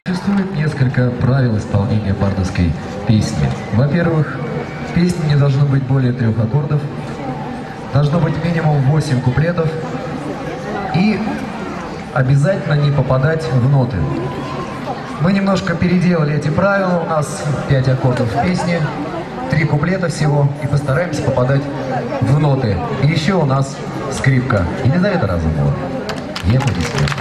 Существует несколько правил исполнения бардовской песни. Во-первых, в песне не должно быть более 3 аккордов, должно быть минимум 8 куплетов и обязательно не попадать в ноты. Мы немножко переделали эти правила, у нас 5 аккордов в песне, 3 куплета всего, и постараемся попадать в ноты. И еще у нас скрипка. Елизавета Разумова. И аплодисменты.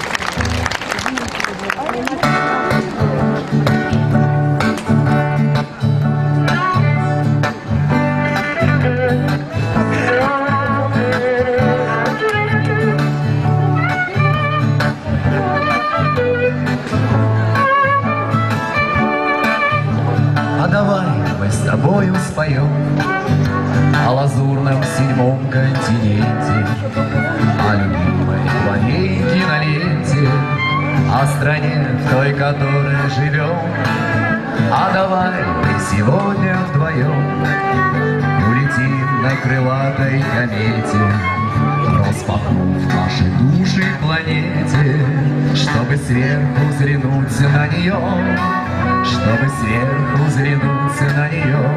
А давай мы с тобою споем о лазурном 7-м континенте, о любимой твоей киноленте, о стране, в той, которой живем. А давай мы сегодня вдвоем улетим на крылатой комете, распахнув наши души планете, чтобы сверху взглянуть на нее, чтобы сверху взглянуть на нее.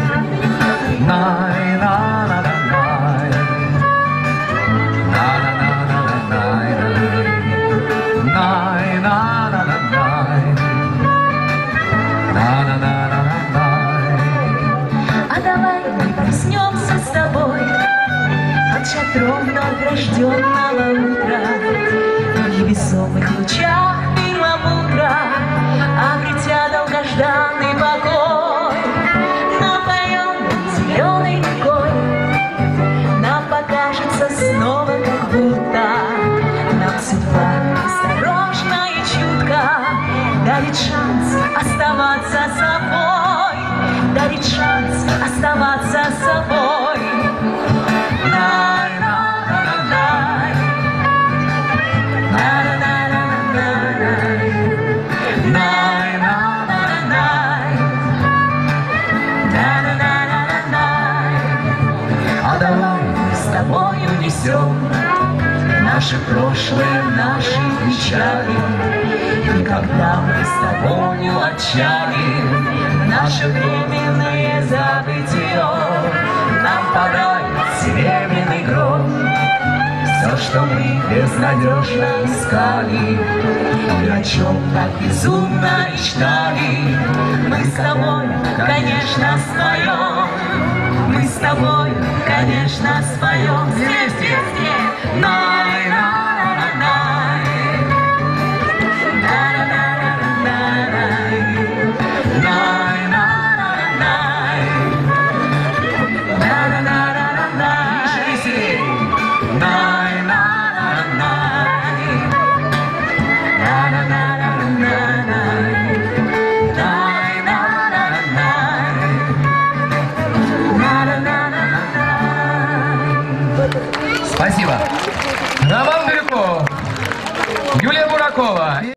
Най, на, на, на, най. На, на, на, на, на, най, най. Най, на, на, на, най. На, на, на, на, на, най. А давай мы проснемся с тобой под шатром вновь рожденного утра, в невесомых лучах перламутра, обретя долгожданный покой. Напоем зеленой рекой, нам покажется снова, как будто нам судьба осторожно и чутко дарит шанс оставаться собой, дарит шанс оставаться собой. Най, на, на, на, най. На, на, на, на, на, най. Най, на, на, на, най. На, на, на, на, на, най. А давай Мы с тобой унесем наше прошлое, наши печали. И когда мы с тобою отчалим наше временное забытие, нам подарит серебряный гроб все, что мы безнадежно искали и о чем так безумно мечтали. Мы с тобой, конечно, споем, мы с тобой, конечно, споем вместе. Най, на, на, най. На, на, на, на, най. Най, на, на, най. На, на, на, на, най. Най, на, на, най. На, на, на, на, най. Най, на, на, най. На, на, на, на, най. Спасибо. Роман Бирюков, Юлия Буракова.